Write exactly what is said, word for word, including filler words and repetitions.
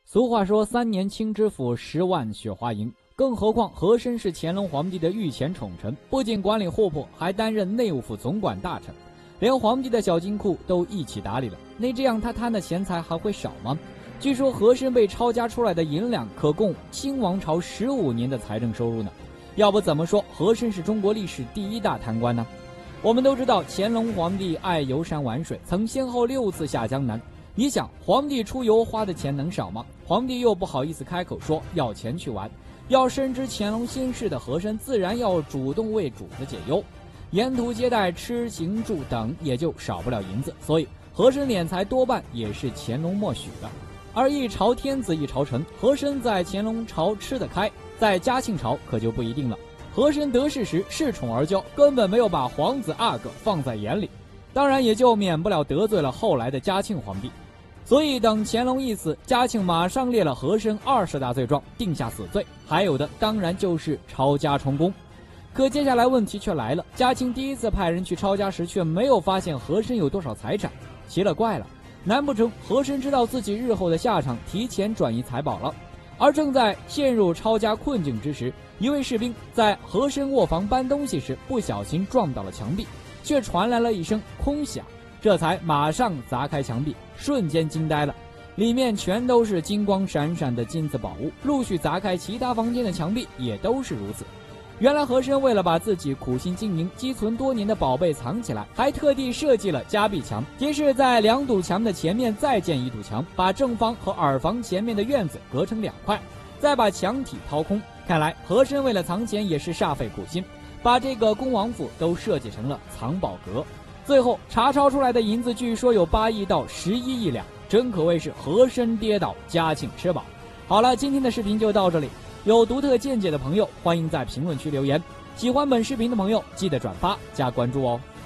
俗话说三年清知府，十万雪花银，更何况和珅是乾隆皇帝的御前宠臣，不仅管理货铺，还担任内务府总管大臣，连皇帝的小金库都一起打理了。那这样他贪的钱财还会少吗？据说和珅被抄家出来的银两可供清王朝十五年的财政收入呢。要不怎么说和珅是中国历史第一大贪官呢？我们都知道乾隆皇帝爱游山玩水，曾先后六次下江南。你想皇帝出游花的钱能少吗？皇帝又不好意思开口说要钱去玩，要深知乾隆心事的和珅自然要主动为主子解忧，沿途接待吃行住等也就少不了银子，所以和珅敛财多半也是乾隆默许的。而一朝天子一朝臣，和珅在乾隆朝吃得开，在嘉庆朝可就不一定了。和珅得势时恃宠而骄，根本没有把皇子阿哥放在眼里，当然也就免不了得罪了后来的嘉庆皇帝。所以等乾隆一死，嘉庆马上列了和珅二十大罪状，定下死罪，还有的当然就是抄家充公。可接下来问题却来了，嘉庆第一次派人去抄家时，却没有发现和珅有多少财产，奇了怪了，难不成和珅知道自己日后的下场，提前转移财宝了？而正在陷入抄家困境之时，一位士兵在和珅卧房搬东西时不小心撞到了墙壁，却传来了一声空响，这才马上砸开墙壁，瞬间惊呆了，里面全都是金光闪闪的金子宝物，陆续砸开其他房间的墙壁也都是如此。原来和珅为了把自己苦心经营积存多年的宝贝藏起来，还特地设计了夹壁墙，即是在两堵墙的前面再建一堵墙，把正房和耳房前面的院子隔成两块，再把墙体掏空。看来和珅为了藏钱也是煞费苦心，把这个恭王府都设计成了藏宝阁。最后查抄出来的银子据说有八亿到十一亿两，真可谓是和珅跌倒，嘉庆吃饱。好了，今天的视频就到这里，有独特见解的朋友欢迎在评论区留言，喜欢本视频的朋友记得转发加关注哦。